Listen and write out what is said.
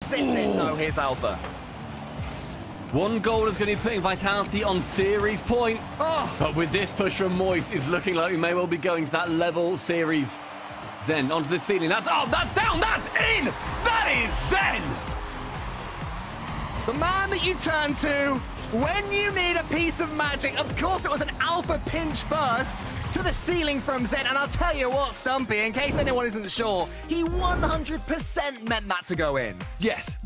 This in. No, here's Alpha. One goal is going to be putting Vitality on series point. Oh. But with this push from Moist, it's looking like we may well be going to that level series. Zen onto the ceiling. That's up, that's down, that's in! That is Zen! The man that you turn to when you need a piece of magic. Of course, it was an Alpha pinch first to the ceiling from Zen. And I'll tell you what, Stumpy, in case anyone isn't sure, he 100% meant that to go in. Yes.